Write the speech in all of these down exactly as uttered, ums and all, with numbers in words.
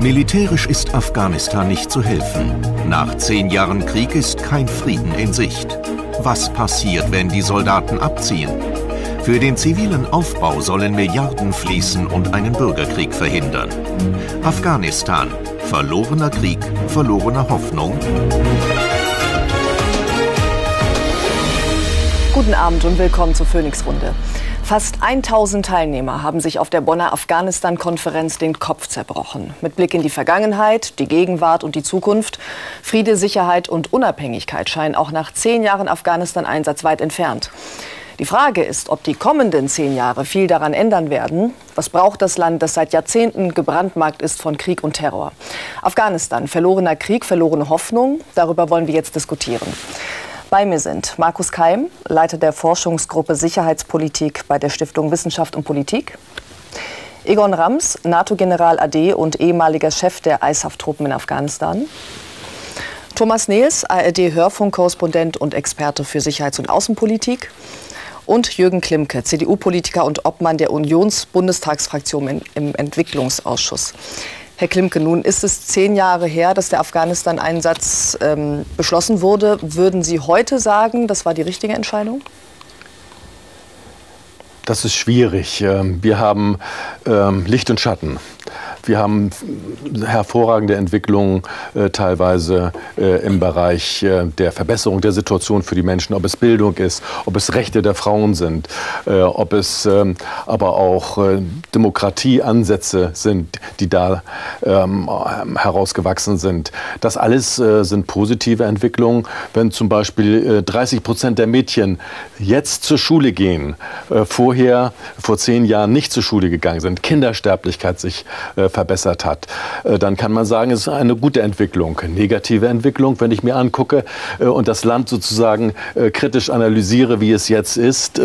Militärisch ist Afghanistan nicht zu helfen. Nach zehn Jahren Krieg ist kein Frieden in Sicht. Was passiert, wenn die Soldaten abziehen? Für den zivilen Aufbau sollen Milliarden fließen und einen Bürgerkrieg verhindern. Afghanistan. Verlorener Krieg, verlorene Hoffnung. Guten Abend und willkommen zur Phoenix-Runde. Fast tausend Teilnehmer haben sich auf der Bonner Afghanistan-Konferenz den Kopf zerbrochen. Mit Blick in die Vergangenheit, die Gegenwart und die Zukunft. Friede, Sicherheit und Unabhängigkeit scheinen auch nach zehn Jahren Afghanistan-Einsatz weit entfernt. Die Frage ist, ob die kommenden zehn Jahre viel daran ändern werden. Was braucht das Land, das seit Jahrzehnten gebrandmarkt ist von Krieg und Terror? Afghanistan, verlorener Krieg, verlorene Hoffnung. Darüber wollen wir jetzt diskutieren. Bei mir sind Markus Keim, Leiter der Forschungsgruppe Sicherheitspolitik bei der Stiftung Wissenschaft und Politik. Egon Rams, NATO-General A D und ehemaliger Chef der I S A F-Truppen in Afghanistan. Thomas Nehls, A R D-Hörfunk-Korrespondent und Experte für Sicherheits- und Außenpolitik. Und Jürgen Klimke, C D U-Politiker und Obmann der Unions-Bundestagsfraktion im Entwicklungsausschuss. Herr Klimke, nun ist es zehn Jahre her, dass der Afghanistan-Einsatz ähm, beschlossen wurde. Würden Sie heute sagen, das war die richtige Entscheidung? Das ist schwierig. Wir haben ähm, Licht und Schatten. Wir haben hervorragende Entwicklungen äh, teilweise äh, im Bereich äh, der Verbesserung der Situation für die Menschen, ob es Bildung ist, ob es Rechte der Frauen sind, äh, ob es äh, aber auch äh, Demokratieansätze sind, die da ähm, herausgewachsen sind. Das alles äh, sind positive Entwicklungen. Wenn zum Beispiel äh, dreißig Prozent der Mädchen jetzt zur Schule gehen, äh, vorher, vor zehn Jahren nicht zur Schule gegangen sind, Kindersterblichkeit sich äh, verbessert hat, dann kann man sagen, es ist eine gute Entwicklung. Negative Entwicklung, wenn ich mir angucke und das Land sozusagen kritisch analysiere, wie es jetzt ist,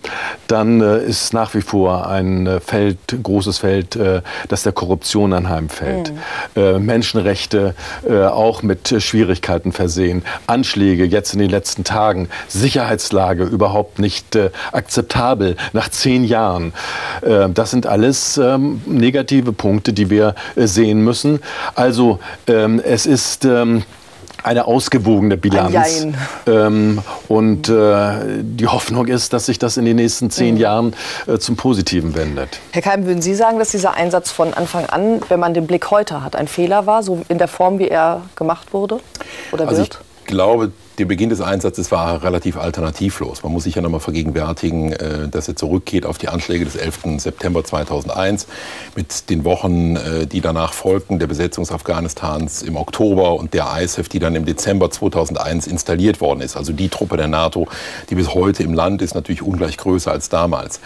dann ist nach wie vor ein Feld, großes Feld, das der Korruption anheimfällt. Mhm. Menschenrechte auch mit Schwierigkeiten versehen. Anschläge jetzt in den letzten Tagen. Sicherheitslage überhaupt nicht akzeptabel nach zehn Jahren. Das sind alles negative Punkte, die wir äh, sehen müssen. Also ähm, es ist ähm, eine ausgewogene Bilanz. Ähm, und äh, die Hoffnung ist, dass sich das in den nächsten zehn mhm. Jahren äh, zum Positiven wendet. Herr Keim, würden Sie sagen, dass dieser Einsatz von Anfang an, wenn man den Blick heute hat, ein Fehler war, so in der Form, wie er gemacht wurde oder also wird? Ich glaube, der Beginn des Einsatzes war relativ alternativlos. Man muss sich ja noch mal vergegenwärtigen, dass er zurückgeht auf die Anschläge des elften September zweitausendeins mit den Wochen, die danach folgten, der Besetzung Afghanistans im Oktober und der I S A F, die dann im Dezember zweitausendeins installiert worden ist. Also die Truppe der NATO, die bis heute im Land ist, natürlich ungleich größer als damals.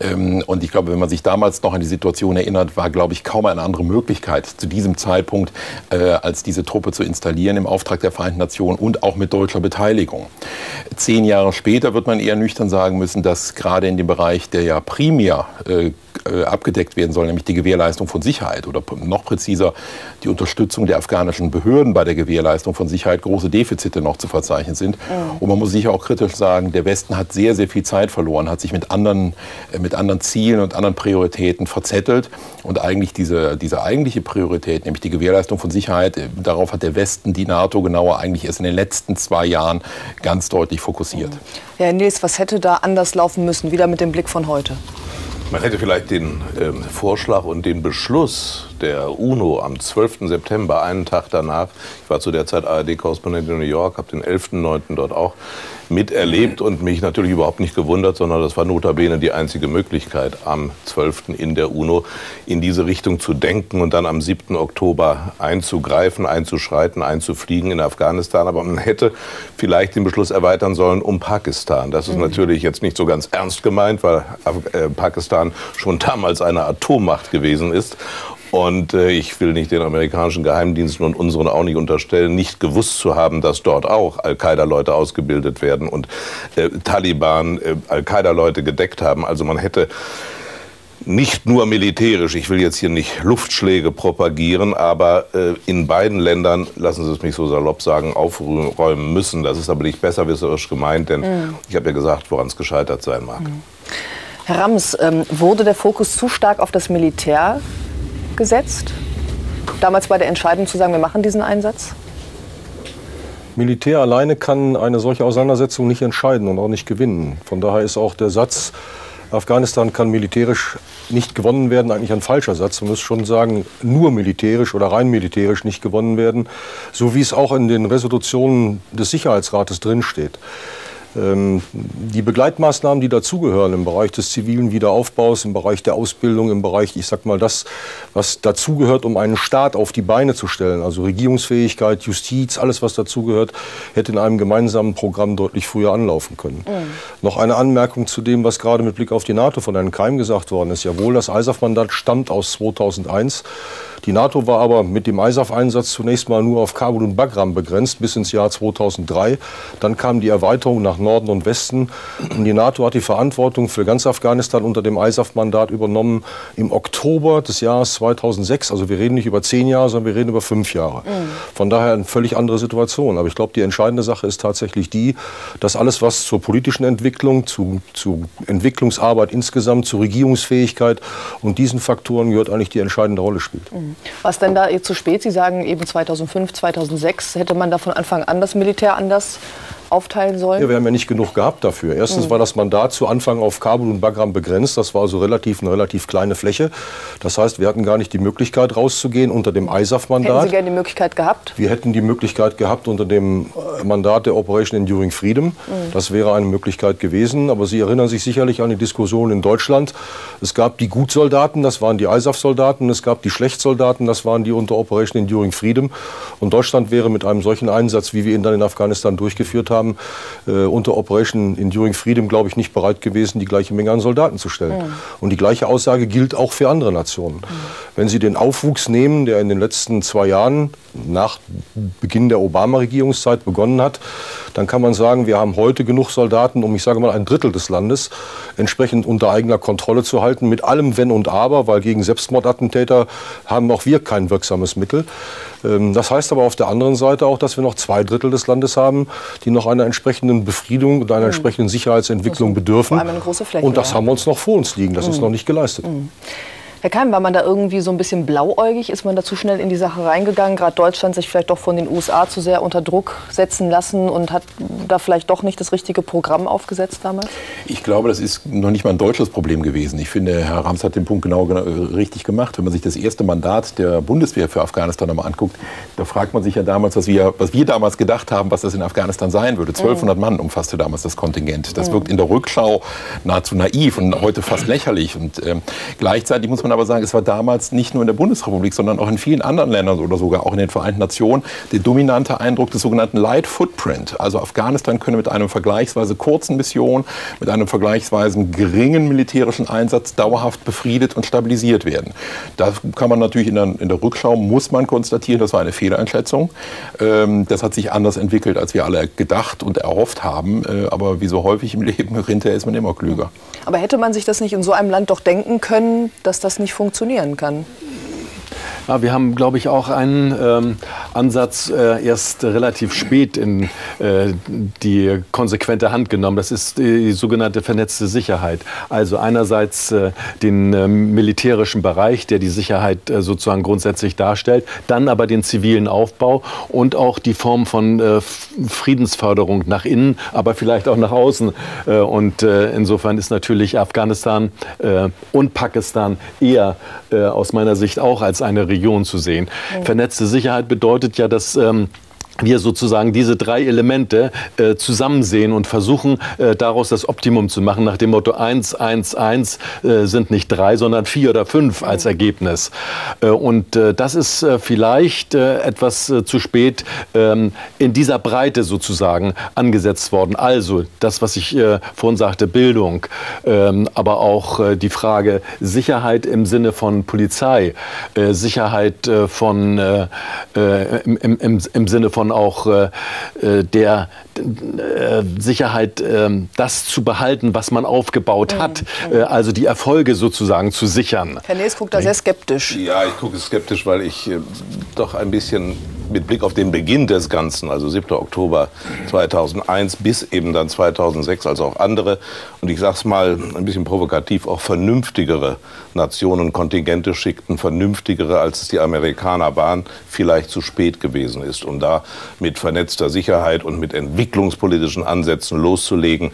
Und ich glaube, wenn man sich damals noch an die Situation erinnert, war, glaube ich, kaum eine andere Möglichkeit zu diesem Zeitpunkt, als diese Truppe zu installieren im Auftrag der Vereinten Nationen und auch mit deutscher Beteiligung. Zehn Jahre später wird man eher nüchtern sagen müssen, dass gerade in dem Bereich, der ja primär äh, abgedeckt werden soll, nämlich die Gewährleistung von Sicherheit oder noch präziser die Unterstützung der afghanischen Behörden bei der Gewährleistung von Sicherheit, große Defizite noch zu verzeichnen sind. Mhm. Und man muss sicher auch kritisch sagen, der Westen hat sehr, sehr viel Zeit verloren, hat sich mit anderen, äh, mit anderen Zielen und anderen Prioritäten verzettelt. Und eigentlich diese, diese eigentliche Priorität, nämlich die Gewährleistung von Sicherheit, äh, darauf hat der Westen, die NATO genauer, eigentlich erst in den letzten zwei Jahren ganz deutlich fokussiert. Ja, Herr Nils, was hätte da anders laufen müssen, wieder mit dem Blick von heute? Man hätte vielleicht den äh, Vorschlag und den Beschluss der UNO am zwölften September, einen Tag danach, ich war zu der Zeit A R D-Korrespondent in New York, habe den elften neunten dort auch miterlebt und mich natürlich überhaupt nicht gewundert, sondern das war notabene die einzige Möglichkeit, am zwölften in der UNO in diese Richtung zu denken und dann am siebten Oktober einzugreifen, einzuschreiten, einzufliegen in Afghanistan. Aber man hätte vielleicht den Beschluss erweitern sollen um Pakistan. Das ist mhm. natürlich jetzt nicht so ganz ernst gemeint, weil äh, Pakistan schon damals eine Atommacht gewesen ist. Und äh, ich will nicht den amerikanischen Geheimdiensten und unseren auch nicht unterstellen, nicht gewusst zu haben, dass dort auch Al-Qaida-Leute ausgebildet werden und äh, Taliban äh, Al-Qaida-Leute gedeckt haben. Also man hätte nicht nur militärisch, ich will jetzt hier nicht Luftschläge propagieren, aber äh, in beiden Ländern, lassen Sie es mich so salopp sagen, aufräumen müssen. Das ist aber nicht besserwisserisch gemeint, denn mhm. ich habe ja gesagt, woran es gescheitert sein mag. Mhm. Herr Rams, ähm, wurde der Fokus zu stark auf das Militär gesetzt? damals bei der Entscheidung zu sagen, wir machen diesen Einsatz? Militär alleine kann eine solche Auseinandersetzung nicht entscheiden und auch nicht gewinnen. Von daher ist auch der Satz, Afghanistan kann militärisch nicht gewonnen werden, eigentlich ein falscher Satz. Man muss schon sagen, nur militärisch oder rein militärisch nicht gewonnen werden, so wie es auch in den Resolutionen des Sicherheitsrates drinsteht. Die Begleitmaßnahmen, die dazugehören im Bereich des zivilen Wiederaufbaus, im Bereich der Ausbildung, im Bereich, ich sag mal, das, was dazugehört, um einen Staat auf die Beine zu stellen, also Regierungsfähigkeit, Justiz, alles, was dazugehört, hätte in einem gemeinsamen Programm deutlich früher anlaufen können. Mhm. Noch eine Anmerkung zu dem, was gerade mit Blick auf die NATO von Herrn Keim gesagt worden ist. Jawohl, das I S A F-Mandat stammt aus zweitausendeins. Die NATO war aber mit dem I S A F-Einsatz zunächst mal nur auf Kabul und Bagram begrenzt bis ins Jahr zweitausenddrei. Dann kam die Erweiterung nach Norden und Westen. Und die NATO hat die Verantwortung für ganz Afghanistan unter dem I S A F-Mandat übernommen im Oktober des Jahres zweitausendsechs. Also wir reden nicht über zehn Jahre, sondern wir reden über fünf Jahre. Mhm. Von daher eine völlig andere Situation. Aber ich glaube, die entscheidende Sache ist tatsächlich die, dass alles, was zur politischen Entwicklung, zu, zu Entwicklungsarbeit insgesamt, zur Regierungsfähigkeit und diesen Faktoren gehört, eigentlich die entscheidende Rolle spielt. Mhm. Was denn da zu spät? Sie sagen eben zweitausendfünf, zweitausendsechs. Hätte man da von Anfang an das Militär anders aufteilen sollen? Ja, wir haben ja nicht genug gehabt dafür. Erstens mhm. war das Mandat zu Anfang auf Kabul und Bagram begrenzt. Das war also relativ eine relativ kleine Fläche. Das heißt, wir hatten gar nicht die Möglichkeit rauszugehen unter dem I S A F-Mandat. Hätten Sie gerne die Möglichkeit gehabt? Wir hätten die Möglichkeit gehabt unter dem Mandat der Operation Enduring Freedom. Mhm. Das wäre eine Möglichkeit gewesen. Aber Sie erinnern sich sicherlich an die Diskussion in Deutschland. Es gab die Gutsoldaten, das waren die I S A F-Soldaten. Es gab die Schlechtsoldaten, das waren die unter Operation Enduring Freedom. Und Deutschland wäre mit einem solchen Einsatz, wie wir ihn dann in Afghanistan durchgeführt haben, Äh, unter Operation Enduring Freedom, glaube ich, nicht bereit gewesen, die gleiche Menge an Soldaten zu stellen. Mhm. Und die gleiche Aussage gilt auch für andere Nationen. Mhm. Wenn Sie den Aufwuchs nehmen, der in den letzten zwei Jahren nach Beginn der Obama-Regierungszeit begonnen hat, dann kann man sagen, wir haben heute genug Soldaten, um, ich sage mal, ein Drittel des Landes entsprechend unter eigener Kontrolle zu halten, mit allem Wenn und Aber, weil gegen Selbstmordattentäter haben auch wir kein wirksames Mittel. Das heißt aber auf der anderen Seite auch, dass wir noch zwei Drittel des Landes haben, die noch einer entsprechenden Befriedung und einer mhm. entsprechenden Sicherheitsentwicklung also bedürfen. Vor allem eine große Fläche, und das ja. haben wir uns noch vor uns liegen. Das mhm. ist noch nicht geleistet. Mhm. Herr Keim, war man da irgendwie so ein bisschen blauäugig? Ist man da zu schnell in die Sache reingegangen? Gerade Deutschland sich vielleicht doch von den U S A zu sehr unter Druck setzen lassen und hat da vielleicht doch nicht das richtige Programm aufgesetzt damals? Ich glaube, das ist noch nicht mal ein deutsches Problem gewesen. Ich finde, Herr Rams hat den Punkt genau, genau richtig gemacht. Wenn man sich das erste Mandat der Bundeswehr für Afghanistan nochmal anguckt, da fragt man sich ja damals, was wir, was wir damals gedacht haben, was das in Afghanistan sein würde. zwölfhundert mhm. Mann umfasste damals das Kontingent. Das mhm. wirkt in der Rückschau nahezu naiv und heute fast lächerlich. Und ähm, gleichzeitig muss man aber sagen, es war damals nicht nur in der Bundesrepublik, sondern auch in vielen anderen Ländern oder sogar auch in den Vereinten Nationen der dominante Eindruck des sogenannten Light Footprint. Also Afghanistan könne mit einem vergleichsweise kurzen Mission, mit einem vergleichsweise geringen militärischen Einsatz dauerhaft befriedet und stabilisiert werden. Da kann man natürlich in der, in der Rückschau, muss man konstatieren, das war eine Fehleinschätzung. Ähm, das hat sich anders entwickelt, als wir alle gedacht und erhofft haben. Äh, aber wie so häufig im Leben, hinterher ist man immer klüger. Aber hätte man sich das nicht in so einem Land doch denken können, dass das nicht funktionieren kann? Ja, wir haben, glaube ich, auch einen ähm, Ansatz äh, erst relativ spät in äh, die konsequente Hand genommen. Das ist die sogenannte vernetzte Sicherheit. Also einerseits äh, den äh, militärischen Bereich, der die Sicherheit äh, sozusagen grundsätzlich darstellt, dann aber den zivilen Aufbau und auch die Form von äh, Friedensförderung nach innen, aber vielleicht auch nach außen. Äh, und äh, insofern ist natürlich Afghanistan äh, und Pakistan eher äh, aus meiner Sicht auch als eine Region zu sehen. Mhm. Vernetzte Sicherheit bedeutet ja, dass ähm, wir sozusagen diese drei Elemente äh, zusammen sehen und versuchen, äh, daraus das Optimum zu machen, nach dem Motto eins, eins, eins äh, sind nicht drei, sondern vier oder fünf als Ergebnis. Äh, und äh, das ist äh, vielleicht äh, etwas äh, zu spät ähm, in dieser Breite sozusagen angesetzt worden. Also das, was ich äh, vorhin sagte, Bildung, ähm, aber auch äh, die Frage Sicherheit im Sinne von Polizei, äh, Sicherheit äh, von, äh, äh, im, im, im Sinne von auch äh, der äh, Sicherheit, äh, das zu behalten, was man aufgebaut hat, mhm. äh, also die Erfolge sozusagen zu sichern. Herr Nees guckt da sehr skeptisch. Ja, ich gucke skeptisch, weil ich äh, doch ein bisschen mit Blick auf den Beginn des Ganzen, also siebter Oktober zweitausendeins bis eben dann zweitausendsechs, also auch andere, und ich sage es mal ein bisschen provokativ, auch vernünftigere Nationen und Kontingente schickten, vernünftigere, als es die Amerikaner waren, vielleicht zu spät gewesen ist, um da mit vernetzter Sicherheit und mit entwicklungspolitischen Ansätzen loszulegen.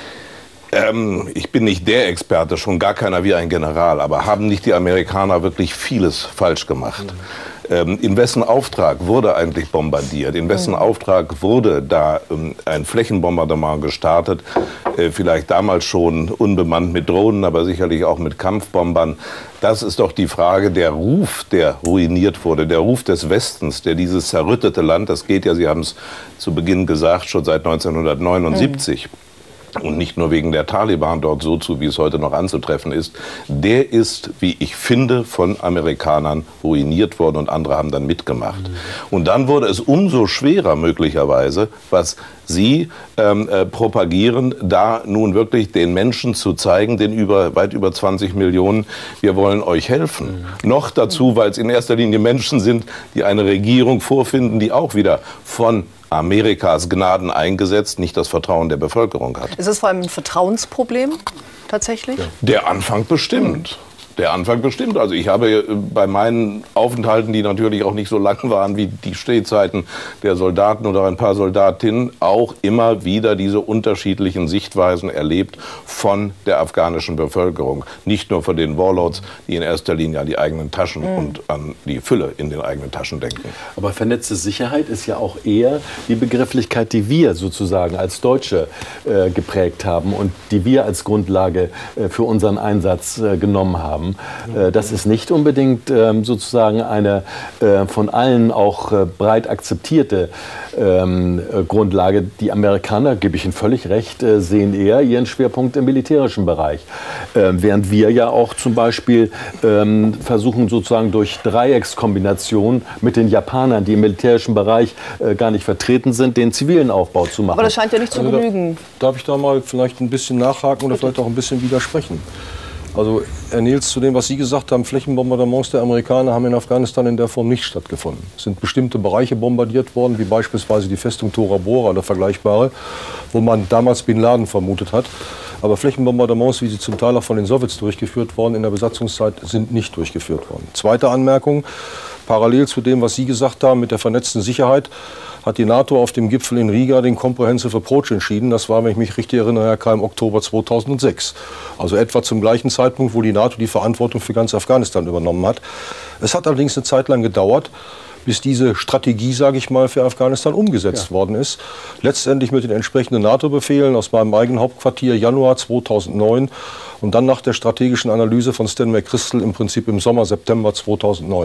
Ähm, ich bin nicht der Experte, schon gar keiner wie ein General, aber haben nicht die Amerikaner wirklich vieles falsch gemacht? Mhm. Ähm, in wessen Auftrag wurde eigentlich bombardiert? In wessen mhm. Auftrag wurde da ähm, ein Flächenbombardement gestartet? Äh, vielleicht damals schon unbemannt mit Drohnen, aber sicherlich auch mit Kampfbombern. Das ist doch die Frage, der Ruf, der ruiniert wurde, der Ruf des Westens, der dieses zerrüttete Land, das geht ja, Sie haben es zu Beginn gesagt, schon seit neunzehnhundertneunundsiebzig, mhm. und nicht nur wegen der Taliban dort so zu, wie es heute noch anzutreffen ist, der ist, wie ich finde, von Amerikanern ruiniert worden und andere haben dann mitgemacht. Mhm. Und dann wurde es umso schwerer möglicherweise, was Sie ähm, äh, propagieren, da nun wirklich den Menschen zu zeigen, den über, weit über zwanzig Millionen, wir wollen euch helfen. Mhm. Noch dazu, weil es in erster Linie Menschen sind, die eine Regierung vorfinden, die auch wieder von Amerikas Gnaden eingesetzt, nicht das Vertrauen der Bevölkerung hat. Ist es vor allem ein Vertrauensproblem tatsächlich? Ja. Der Anfang bestimmt. Der Anfang bestimmt. Also ich habe bei meinen Aufenthalten, die natürlich auch nicht so lang waren wie die Stehzeiten der Soldaten oder ein paar Soldatinnen, auch immer wieder diese unterschiedlichen Sichtweisen erlebt von der afghanischen Bevölkerung. Nicht nur von den Warlords, die in erster Linie an die eigenen Taschen mhm. und an die Fülle in den eigenen Taschen denken. Aber vernetzte Sicherheit ist ja auch eher die Begrifflichkeit, die wir sozusagen als Deutsche äh, geprägt haben und die wir als Grundlage äh, für unseren Einsatz äh, genommen haben. Das ist nicht unbedingt ähm, sozusagen eine äh, von allen auch äh, breit akzeptierte ähm, äh, Grundlage. Die Amerikaner, gebe ich Ihnen völlig recht, äh, sehen eher ihren Schwerpunkt im militärischen Bereich. Äh, während wir ja auch zum Beispiel ähm, versuchen, sozusagen durch Dreieckskombination mit den Japanern, die im militärischen Bereich äh, gar nicht vertreten sind, den zivilen Aufbau zu machen. Aber das scheint ja nicht zu also genügen. Da, darf ich da mal vielleicht ein bisschen nachhaken oder vielleicht auch ein bisschen widersprechen? Also, Herr Nils, zu dem, was Sie gesagt haben, Flächenbombardements der Amerikaner haben in Afghanistan in der Form nicht stattgefunden. Es sind bestimmte Bereiche bombardiert worden, wie beispielsweise die Festung Tora Bora oder vergleichbare, wo man damals Bin Laden vermutet hat. Aber Flächenbombardements, wie sie zum Teil auch von den Sowjets durchgeführt worden in der Besatzungszeit, sind nicht durchgeführt worden. Zweite Anmerkung, parallel zu dem, was Sie gesagt haben mit der vernetzten Sicherheit, hat die NATO auf dem Gipfel in Riga den Comprehensive Approach entschieden. Das war, wenn ich mich richtig erinnere, Herr K., im Oktober zweitausendsechs. Also etwa zum gleichen Zeitpunkt, wo die NATO die Verantwortung für ganz Afghanistan übernommen hat. Es hat allerdings eine Zeit lang gedauert, bis diese Strategie, sage ich mal, für Afghanistan umgesetzt ja. worden ist. Letztendlich mit den entsprechenden NATO-Befehlen aus meinem eigenen Hauptquartier Januar zweitausendneun und dann nach der strategischen Analyse von Stan McChrystal im Prinzip im Sommer, September zweitausendneun.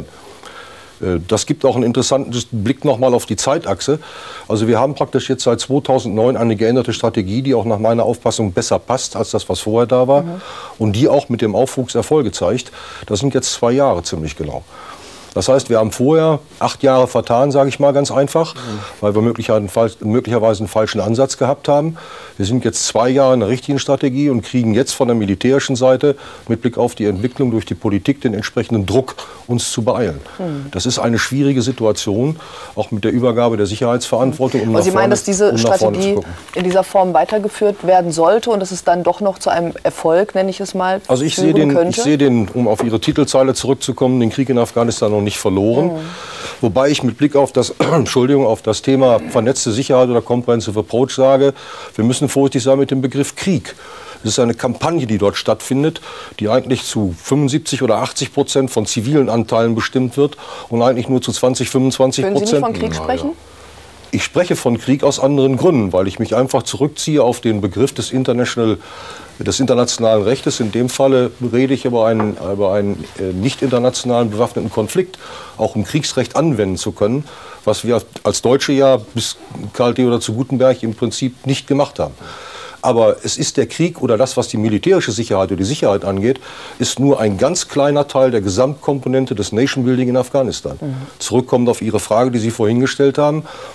Das gibt auch einen interessanten Blick nochmal auf die Zeitachse. Also wir haben praktisch jetzt seit zweitausendneun eine geänderte Strategie, die auch nach meiner Auffassung besser passt als das, was vorher da war. Mhm. Und die auch mit dem Aufwuchs Erfolge zeigt. Das sind jetzt zwei Jahre ziemlich genau. Das heißt, wir haben vorher acht Jahre vertan, sage ich mal ganz einfach, mhm. weil wir möglicherweise einen falschen Ansatz gehabt haben. Wir sind jetzt zwei Jahre in der richtigen Strategie und kriegen jetzt von der militärischen Seite mit Blick auf die Entwicklung durch die Politik den entsprechenden Druck, uns zu beeilen. Mhm. Das ist eine schwierige Situation, auch mit der Übergabe der Sicherheitsverantwortung. Um Aber Sie meinen, dass diese um Strategie in dieser Form weitergeführt werden sollte und dass es dann doch noch zu einem Erfolg, nenne ich es mal, Also ich sehe den, ich sehe den, um auf Ihre Titelzeile zurückzukommen, den Krieg in Afghanistan noch nicht verloren. Mhm. Wobei ich mit Blick auf das, Entschuldigung, auf das Thema vernetzte Sicherheit oder Comprehensive Approach sage, wir müssen vorsichtig sein mit dem Begriff Krieg. Es ist eine Kampagne, die dort stattfindet, die eigentlich zu fünfundsiebzig oder achtzig Prozent von zivilen Anteilen bestimmt wird und eigentlich nur zu zwanzig, fünfundzwanzig Prozent. Können Sie nicht von Krieg sprechen? Ich spreche von Krieg aus anderen Gründen, weil ich mich einfach zurückziehe auf den Begriff des, International, des internationalen Rechtes. In dem Falle rede ich über einen, über einen äh, nicht internationalen bewaffneten Konflikt, auch um Kriegsrecht anwenden zu können, was wir als Deutsche ja bis Karl Theodor zu Gutenberg im Prinzip nicht gemacht haben. Aber es ist der Krieg oder das, was die militärische Sicherheit oder die Sicherheit angeht, ist nur ein ganz kleiner Teil der Gesamtkomponente des Nation Building in Afghanistan. Mhm. Zurückkommend auf Ihre Frage, die Sie vorhin gestellt haben.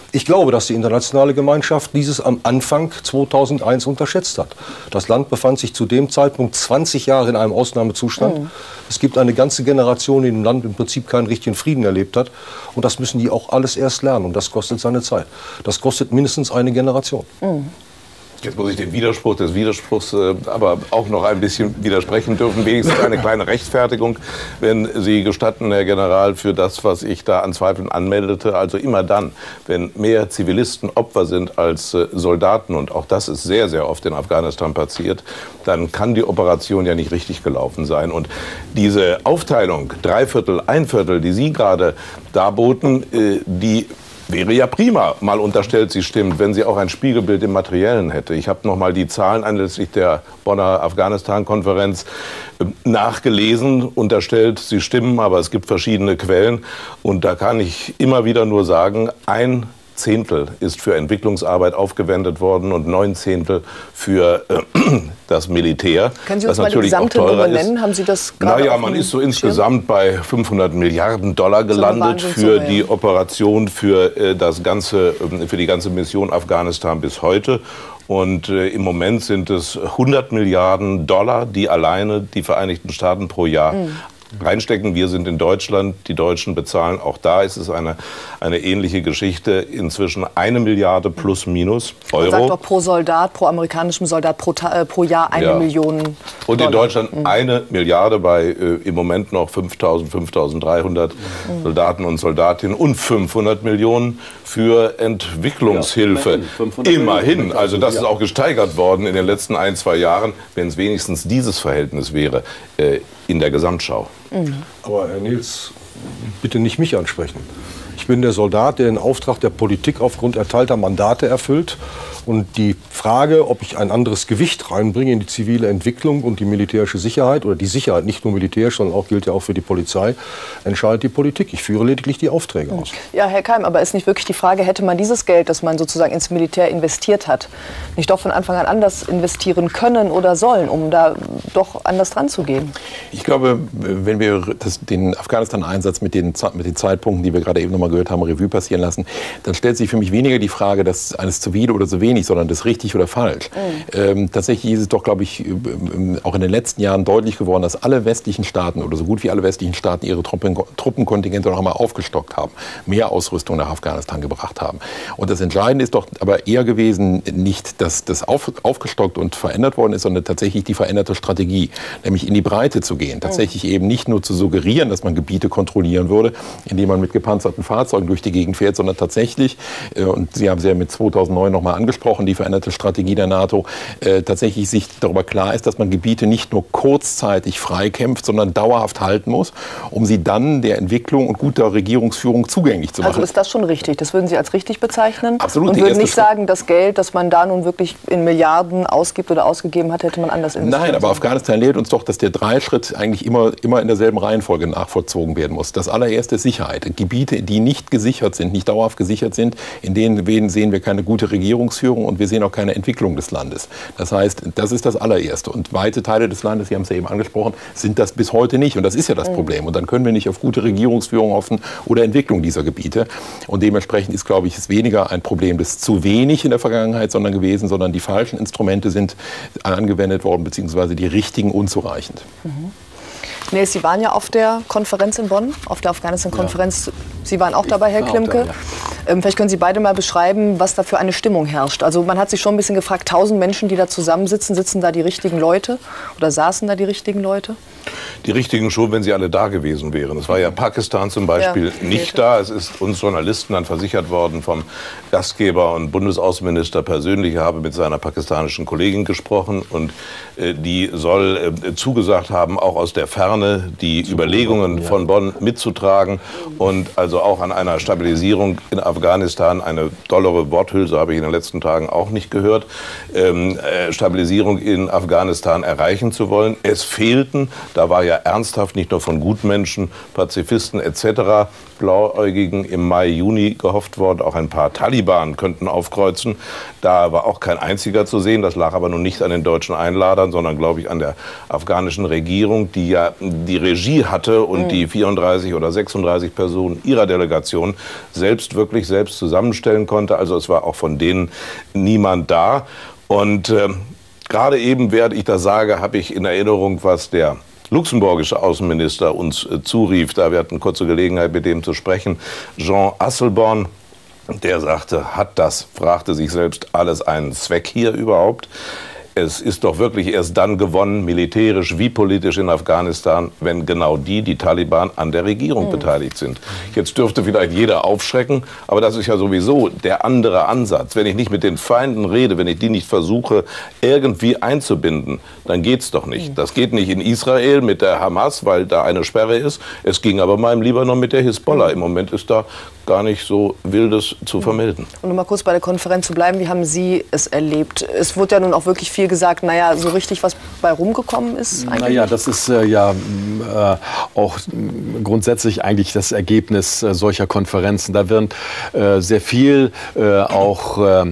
Ich glaube, dass die internationale Gemeinschaft dieses am Anfang zweitausendeins unterschätzt hat. Das Land befand sich zu dem Zeitpunkt zwanzig Jahre in einem Ausnahmezustand. Mhm. Es gibt eine ganze Generation, die im Land im Prinzip keinen richtigen Frieden erlebt hat. Und das müssen die auch alles erst lernen. Und das kostet seine Zeit. Das kostet mindestens eine Generation. Mhm. Jetzt muss ich den Widerspruch des Widerspruchs äh, aber auch noch ein bisschen widersprechen dürfen. Wenigstens eine kleine Rechtfertigung, wenn Sie gestatten, Herr General, für das, was ich da an Zweifeln anmeldete. Also immer dann, wenn mehr Zivilisten Opfer sind als äh, Soldaten, und auch das ist sehr, sehr oft in Afghanistan passiert, dann kann die Operation ja nicht richtig gelaufen sein. Und diese Aufteilung, Dreiviertel, ein Viertel, die Sie gerade darboten, äh, die wäre ja prima, mal unterstellt, sie stimmt, wenn sie auch ein Spiegelbild im Materiellen hätte. Ich habe noch mal die Zahlen anlässlich der Bonner Afghanistan-Konferenz nachgelesen, unterstellt, sie stimmen, aber es gibt verschiedene Quellen. Und da kann ich immer wieder nur sagen, ein Zehntel ist für Entwicklungsarbeit aufgewendet worden und neun Zehntel für äh, das Militär. Können Sie uns mal die gesamte Nummer nennen? Haben Sie das gerade? Naja, man ist so insgesamt bei fünfhundert Milliarden Dollar gelandet für die Operation, für, äh, das ganze, äh, für die ganze Mission Afghanistan bis heute. Und äh, im Moment sind es hundert Milliarden Dollar, die alleine die Vereinigten Staaten pro Jahr mhm. reinstecken. Wir sind in Deutschland, die Deutschen bezahlen, auch da ist es eine, eine ähnliche Geschichte, inzwischen eine Milliarde plus minus Euro. Man sagt doch pro Soldat, pro amerikanischem Soldat pro, äh, pro Jahr eine ja. Million Und Dollar. in Deutschland mhm. eine Milliarde bei äh, im Moment noch fünftausend, fünftausenddreihundert mhm. Soldaten und Soldatinnen und fünfhundert Millionen für Entwicklungshilfe. Ja, immerhin. Also das ist auch gesteigert worden in den letzten ein, zwei Jahren, wenn es wenigstens dieses Verhältnis wäre äh, in der Gesamtschau. Mhm. Aber Herr Nils, bitte nicht mich ansprechen. Ich bin der Soldat, der den Auftrag der Politik aufgrund erteilter Mandate erfüllt. Und die Frage, ob ich ein anderes Gewicht reinbringe in die zivile Entwicklung und die militärische Sicherheit, oder die Sicherheit nicht nur militärisch, sondern auch gilt ja auch für die Polizei, entscheidet die Politik. Ich führe lediglich die Aufträge aus. Ja, Herr Keim, aber ist nicht wirklich die Frage, hätte man dieses Geld, das man sozusagen ins Militär investiert hat, nicht doch von Anfang an anders investieren können oder sollen, um da doch anders dran zu gehen? Ich glaube, wenn wir das, den Afghanistan-Einsatz mit den, mit den Zeitpunkten, die wir gerade eben noch mal gehört haben, Revue passieren lassen, dann stellt sich für mich weniger die Frage, dass eines zu viele oder zu wenig, sondern das richtig oder falsch. Mhm. Ähm, tatsächlich ist es doch, glaube ich, auch in den letzten Jahren deutlich geworden, dass alle westlichen Staaten oder so gut wie alle westlichen Staaten ihre Truppen, Truppenkontingente noch einmal aufgestockt haben, mehr Ausrüstung nach Afghanistan gebracht haben. Und das Entscheidende ist doch aber eher gewesen, nicht, dass das auf, aufgestockt und verändert worden ist, sondern tatsächlich die veränderte Strategie, nämlich in die Breite zu gehen. Tatsächlich mhm. eben nicht nur zu suggerieren, dass man Gebiete kontrollieren würde, indem man mit gepanzerten Fahrzeugen durch die Gegend fährt, sondern tatsächlich, äh, und Sie haben es ja mit zweitausendneun noch mal angesprochen, die veränderte Strategie der NATO, äh, tatsächlich sich darüber klar ist, dass man Gebiete nicht nur kurzzeitig freikämpft, sondern dauerhaft halten muss, um sie dann der Entwicklung und guter Regierungsführung zugänglich zu machen. Also ist das schon richtig? Das würden Sie als richtig bezeichnen? Absolut. Und würden nicht sagen, das Geld, das man da nun wirklich in Milliarden ausgibt oder ausgegeben hat, hätte man anders investiert? Nein, aber Afghanistan lehrt uns doch, dass der Dreischritt eigentlich immer, immer in derselben Reihenfolge nachvollzogen werden muss. Das allererste ist Sicherheit. Gebiete, die nicht gesichert sind, nicht dauerhaft gesichert sind, in denen sehen wir keine gute Regierungsführung und wir sehen auch keine Entwicklung des Landes. Das heißt, das ist das allererste. Und weite Teile des Landes, Sie haben es ja eben angesprochen, sind das bis heute nicht. Und das ist ja das Problem. Und dann können wir nicht auf gute Regierungsführung hoffen oder Entwicklung dieser Gebiete. Und dementsprechend ist, glaube ich, es weniger ein Problem des zu wenig in der Vergangenheit sondern gewesen, sondern die falschen Instrumente sind angewendet worden, beziehungsweise die richtigen unzureichend. Mhm. Nee, Sie waren ja auf der Konferenz in Bonn, auf der Afghanistan-Konferenz. Ja. Sie waren auch dabei, Herr Klimke. Da, ja. ähm, vielleicht können Sie beide mal beschreiben, was da für eine Stimmung herrscht. Also man hat sich schon ein bisschen gefragt, tausend Menschen, die da zusammensitzen, sitzen da die richtigen Leute oder saßen da die richtigen Leute? Die richtigen schon, wenn sie alle da gewesen wären. Es war ja Pakistan zum Beispiel ja, nicht da. Es ist uns Journalisten dann versichert worden vom Gastgeber und Bundesaußenminister persönlich. Er habe mit seiner pakistanischen Kollegin gesprochen und äh, die soll äh, zugesagt haben, auch aus der Ferne die Super, Überlegungen ja. von Bonn mitzutragen und also auch an einer Stabilisierung in Afghanistan, eine dollere Worthülse habe ich in den letzten Tagen auch nicht gehört, ähm, äh, Stabilisierung in Afghanistan erreichen zu wollen. Es fehlten Da war ja ernsthaft nicht nur von Gutmenschen, Pazifisten et cetera, Blauäugigen im Mai, Juni gehofft worden, auch ein paar Taliban könnten aufkreuzen. Da war auch kein einziger zu sehen. Das lag aber nun nicht an den deutschen Einladern, sondern, glaube ich, an der afghanischen Regierung, die ja die Regie hatte und mhm. die vierunddreißig oder sechsunddreißig Personen ihrer Delegation selbst wirklich selbst zusammenstellen konnte. Also es war auch von denen niemand da. Und äh, gerade eben, während ich das sage, habe ich in Erinnerung, was der luxemburgische Außenminister uns äh, zurief. Da wir hatten kurze Gelegenheit, mit dem zu sprechen. Jean Asselborn, der sagte, hat das, fragte sich selbst, alles einen Zweck hier überhaupt? Es ist doch wirklich erst dann gewonnen, militärisch wie politisch in Afghanistan, wenn genau die, die Taliban, an der Regierung mhm. beteiligt sind. Jetzt dürfte vielleicht jeder aufschrecken, aber das ist ja sowieso der andere Ansatz. Wenn ich nicht mit den Feinden rede, wenn ich die nicht versuche, irgendwie einzubinden, dann geht's doch nicht. Mhm. Das geht nicht in Israel mit der Hamas, weil da eine Sperre ist. Es ging aber mal im Libanon mit der Hisbollah. Im Moment ist da gar nicht so Wildes zu vermelden. Und um mal kurz bei der Konferenz zu bleiben, wie haben Sie es erlebt? Es wurde ja nun auch wirklich viel gesagt, naja, so richtig was bei rumgekommen ist eigentlich? Naja, das ist äh, ja äh, auch grundsätzlich eigentlich das Ergebnis äh, solcher Konferenzen. Da wird äh, sehr viel äh, auch äh,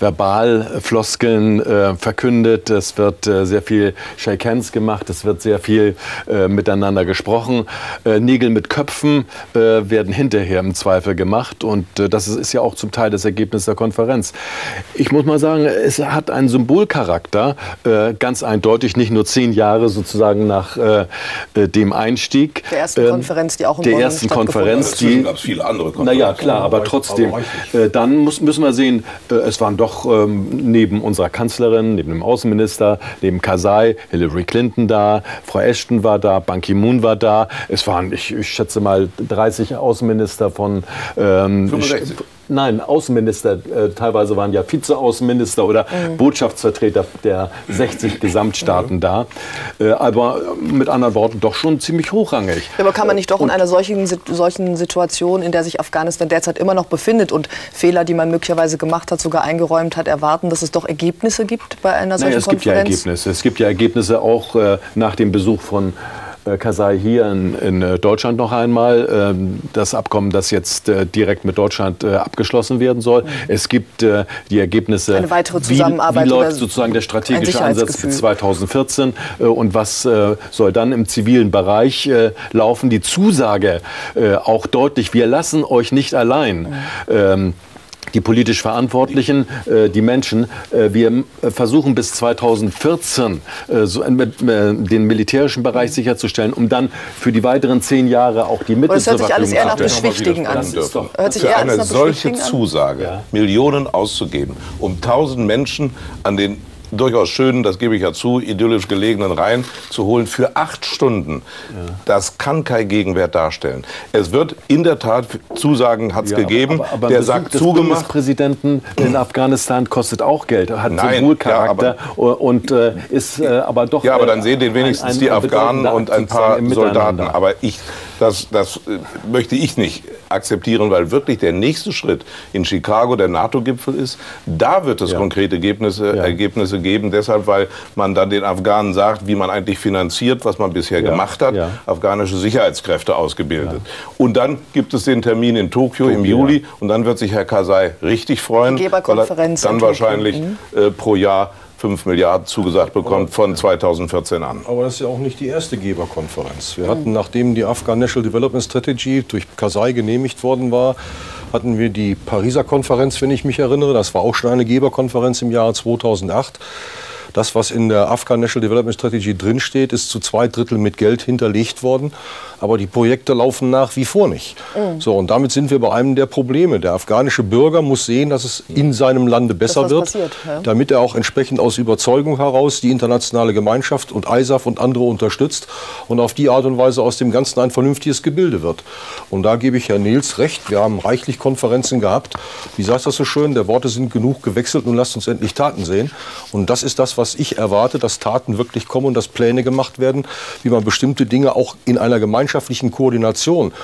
Verbalfloskeln äh, verkündet, es wird äh, sehr viel Shake Hands gemacht, es wird sehr viel äh, miteinander gesprochen. Äh, Nägel mit Köpfen äh, werden hinterher im Zweifel gemacht. gemacht und äh, das ist, ist ja auch zum Teil das Ergebnis der Konferenz. Ich muss mal sagen, es hat einen Symbolcharakter, äh, ganz eindeutig, nicht nur zehn Jahre sozusagen nach äh, dem Einstieg. Der ersten äh, Konferenz, die auch in der Bonn ersten Konferenz, die gab es viele andere Konferenzen. Naja, klar, aber trotzdem. Äh, dann muss, müssen wir sehen, äh, es waren doch ähm, neben unserer Kanzlerin, neben dem Außenminister, neben Karzai, Hillary Clinton da, Frau Ashton war da, Ban Ki-moon war da. Es waren, ich, ich schätze mal, dreißig Außenminister von Ähm, fünfundsechzig. Nein, Außenminister, äh, teilweise waren ja Vizeaußenminister oder mhm. Botschaftsvertreter der sechzig Gesamtstaaten mhm. da. Äh, aber mit anderen Worten doch schon ziemlich hochrangig. Ja, aber kann man nicht doch in einer solchen, solchen Situation, in der sich Afghanistan derzeit immer noch befindet und Fehler, die man möglicherweise gemacht hat, sogar eingeräumt hat, erwarten, dass es doch Ergebnisse gibt bei einer solchen naja, es Konferenz? Gibt ja Ergebnisse. Es gibt ja Ergebnisse auch äh, nach dem Besuch von Karzai hier in, in Deutschland noch einmal. Das Abkommen, das jetzt direkt mit Deutschland abgeschlossen werden soll. Mhm. Es gibt die Ergebnisse, eine weitere Zusammenarbeit, wie, wie läuft sozusagen der strategische Ansatz für zweitausendvierzehn und was soll dann im zivilen Bereich laufen. Die Zusage auch deutlich, wir lassen euch nicht allein. Mhm. Die politisch Verantwortlichen, äh, die Menschen, äh, wir versuchen bis zweitausendvierzehn äh, so, äh, den militärischen Bereich sicherzustellen, um dann für die weiteren zehn Jahre auch die Mittel zur Verfügung zu stellen. Das hört sich alles eher nach Beschwichtigen an. Hört sich eher eine solche Zusage, ja. Millionen auszugeben, um tausend Menschen an den durchaus schönen, das gebe ich ja zu, idyllisch gelegenen Rhein zu holen für acht Stunden. Ja. Das kann kein Gegenwert darstellen. Es wird in der Tat, Zusagen hat es ja, gegeben, aber, aber der sagt zugemacht. Bundespräsidenten in Afghanistan kostet auch Geld, hat Symbolcharakter ja, und äh, ist äh, aber doch... Ja, aber dann sehen den wenigstens ein, ein, die Afghanen und ein paar Soldaten. Aber ich, das, das äh, möchte ich nicht akzeptieren, weil wirklich der nächste Schritt in Chicago der NATO-Gipfel ist. Da wird es ja. konkrete Ergebnisse, ja. Ergebnisse geben. Deshalb, weil man dann den Afghanen sagt, wie man eigentlich finanziert, was man bisher ja. gemacht hat. Ja. Afghanische Sicherheitskräfte ausgebildet. Ja. Und dann gibt es den Termin in Tokio, Tokio im Juli. Ja. Und dann wird sich Herr Karzai richtig freuen, die Geberkonferenz weil er dann wahrscheinlich äh, pro Jahr fünf Milliarden zugesagt bekommt von zweitausendvierzehn an. Aber das ist ja auch nicht die erste Geberkonferenz. Wir hatten, nachdem die Afghan National Development Strategy durch Karzai genehmigt worden war, hatten wir die Pariser Konferenz, wenn ich mich erinnere. Das war auch schon eine Geberkonferenz im Jahre zweitausendacht. Das, was in der Afghan National Development Strategy drinsteht, ist zu zwei Drittel mit Geld hinterlegt worden. Aber die Projekte laufen nach wie vor nicht. Mhm. So, und damit sind wir bei einem der Probleme. Der afghanische Bürger muss sehen, dass es in seinem Lande besser wird, passiert, ja. damit er auch entsprechend aus Überzeugung heraus die internationale Gemeinschaft und I S A F und andere unterstützt und auf die Art und Weise aus dem Ganzen ein vernünftiges Gebilde wird. Und da gebe ich Herrn Nils recht. Wir haben reichlich Konferenzen gehabt. Wie sagt das so schön? Der Worte sind genug gewechselt, nun lasst uns endlich Taten sehen. Und das ist das, was ich erwarte, dass Taten wirklich kommen und dass Pläne gemacht werden, wie man bestimmte Dinge auch in einer gemeinschaftlichen Koordination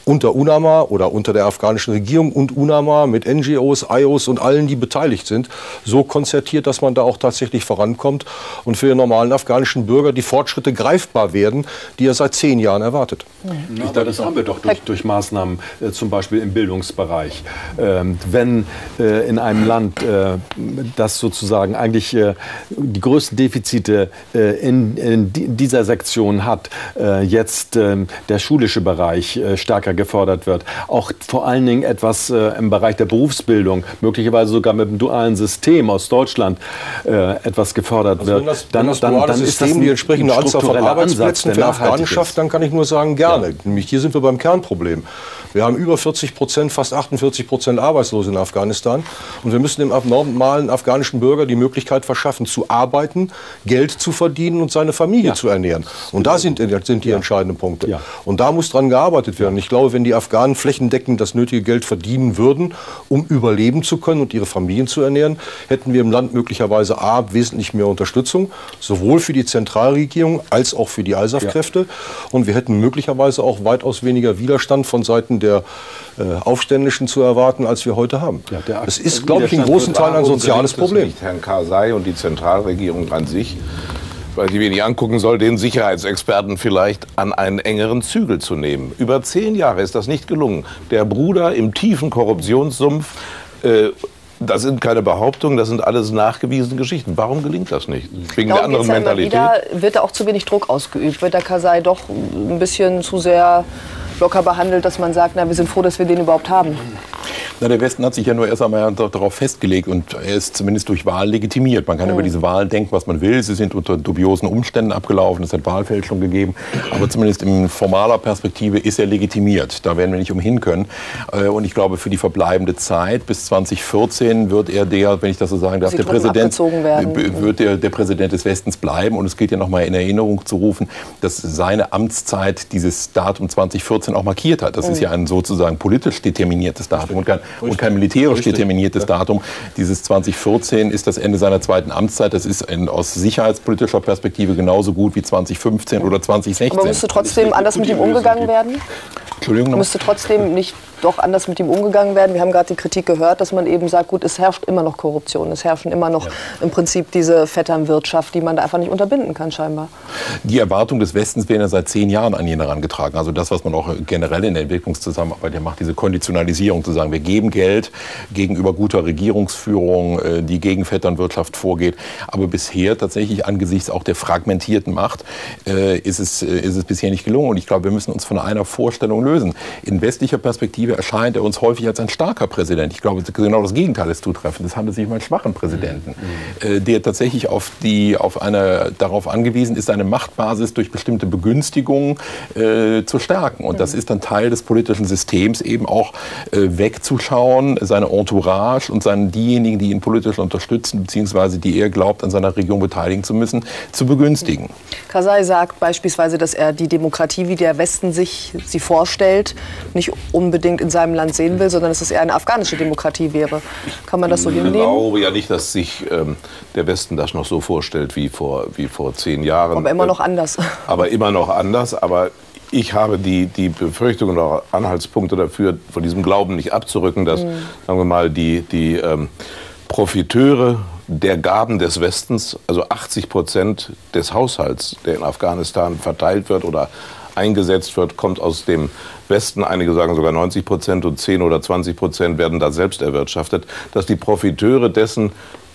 unter UNAMA oder unter der afghanischen Regierung und UNAMA mit N G Os, I Os und allen, die beteiligt sind, so konzertiert, dass man da auch tatsächlich vorankommt und für den normalen afghanischen Bürger die Fortschritte greifbar werden, die er seit zehn Jahren erwartet. Mhm. Ich glaube, das haben wir doch durch, durch Maßnahmen, äh, zum Beispiel im Bildungsbereich. Ähm, wenn äh, in einem Land, äh, das sozusagen eigentlich äh, die größten Defizite äh, in, in dieser Sektion hat, äh, jetzt äh, der schulische Bereich äh, stärker gefordert wird, auch vor allen Dingen etwas äh, im Bereich der Berufsbildung, möglicherweise sogar mit dem dualen System aus Deutschland äh, etwas gefördert also wird, wenn das, dann, wenn das dann, duale dann ist System das ein, die entsprechende ein Anzahl von Arbeitsplätzen für Afghanen schafft, dann kann ich nur sagen, gerne. Ja. Nämlich hier sind wir beim Kernproblem. Wir haben über vierzig Prozent, fast achtundvierzig Prozent Arbeitslose in Afghanistan. Und wir müssen dem normalen afghanischen Bürger die Möglichkeit verschaffen, zu arbeiten, Geld zu verdienen und seine Familie ja. zu ernähren. Und da sind, sind die ja. entscheidenden Punkte. Ja. Und da muss dran gearbeitet werden. Ich glaube, wenn die Afghanen flächendeckend das nötige Geld verdienen würden, um überleben zu können und ihre Familien zu ernähren, hätten wir im Land möglicherweise A, wesentlich mehr Unterstützung, sowohl für die Zentralregierung als auch für die I S A F-Kräfte. Ja. Und wir hätten möglicherweise auch weitaus weniger Widerstand von Seiten der äh, Aufständischen zu erwarten, als wir heute haben. Ja, das ist, glaube ich, in großen Teilen ein soziales Problem. Nicht Herrn Karzai und die Zentralregierung an sich, weil die wir nicht angucken soll, den Sicherheitsexperten vielleicht an einen engeren Zügel zu nehmen. Über zehn Jahre ist das nicht gelungen. Der Bruder im tiefen Korruptionssumpf, äh, das sind keine Behauptungen, das sind alles nachgewiesene Geschichten. Warum gelingt das nicht? Wegen der anderen Mentalität? Wieder wird da auch zu wenig Druck ausgeübt. Wird der Karzai doch ein bisschen zu sehr locker behandelt, dass man sagt, na, wir sind froh, dass wir den überhaupt haben? Na, der Westen hat sich ja nur erst einmal darauf festgelegt und er ist zumindest durch Wahlen legitimiert. Man kann mhm. über diese Wahlen denken, was man will. Sie sind unter dubiosen Umständen abgelaufen, es hat Wahlfälschung gegeben. Aber zumindest in formaler Perspektive ist er legitimiert. Da werden wir nicht umhin können. Und ich glaube, für die verbleibende Zeit bis zwanzig vierzehn wird er der, wenn ich das so sagen darf, der Präsident, wird der, der Präsident des Westens bleiben. Und es gilt ja noch mal in Erinnerung zu rufen, dass seine Amtszeit dieses Datum zwanzig vierzehn auch markiert hat. Das mhm. ist ja ein sozusagen politisch determiniertes Datum und kein, und kein militärisch Richtig. determiniertes ja. Datum. Dieses zwanzig vierzehn ist das Ende seiner zweiten Amtszeit. Das ist in, aus sicherheitspolitischer Perspektive genauso gut wie zwanzig fünfzehn oder zwanzig sechzehn. Aber müsste trotzdem anders mit ihm umgegangen werden? Entschuldigung noch? Müsste trotzdem nicht doch anders mit ihm umgegangen werden? Wir haben gerade die Kritik gehört, dass man eben sagt, gut, es herrscht immer noch Korruption. Es herrschen immer noch ja. im Prinzip diese Vetternwirtschaft, die man da einfach nicht unterbinden kann scheinbar. Die Erwartungen des Westens werden ja seit zehn Jahren an ihn herangetragen. Also das, was man auch generell in der Entwicklungszusammenarbeit ja macht, diese Konditionalisierung, zu sagen, wir geben Geld gegenüber guter Regierungsführung, die gegen Vetternwirtschaft vorgeht. Aber bisher tatsächlich angesichts auch der fragmentierten Macht ist es, ist es bisher nicht gelungen. Und ich glaube, wir müssen uns von einer Vorstellung lösen. In westlicher Perspektive erscheint er uns häufig als ein starker Präsident. Ich glaube, genau das Gegenteil ist zutreffend. Es handelt sich um einen schwachen Präsidenten, mhm. der tatsächlich auf, die, auf eine, darauf angewiesen ist, seine Machtbasis durch bestimmte Begünstigungen äh, zu stärken. Und das ist dann Teil des politischen Systems, eben auch äh, wegzuschauen, seine Entourage und seine, diejenigen, die ihn politisch unterstützen, beziehungsweise die er glaubt, an seiner Regierung beteiligen zu müssen, zu begünstigen. Karzai sagt beispielsweise, dass er die Demokratie, wie der Westen sich sie vorstellt, nicht unbedingt in seinem Land sehen will, sondern dass es eher eine afghanische Demokratie wäre. Kann man das so hinnehmen? Ich glaube ja nicht, dass sich ähm, der Westen das noch so vorstellt wie vor, wie vor zehn Jahren. Aber immer noch anders. Aber immer noch anders. Aber ich habe die, die Befürchtung oder Anhaltspunkte dafür, von diesem Glauben nicht abzurücken, dass, mhm. sagen wir mal, die, die ähm, Profiteure der Gaben des Westens, also achtzig Prozent des Haushalts, der in Afghanistan verteilt wird oder eingesetzt wird, kommt aus dem Westen. Einige sagen sogar neunzig Prozent und zehn oder zwanzig Prozent werden da selbst erwirtschaftet. Dass die Profiteure dessen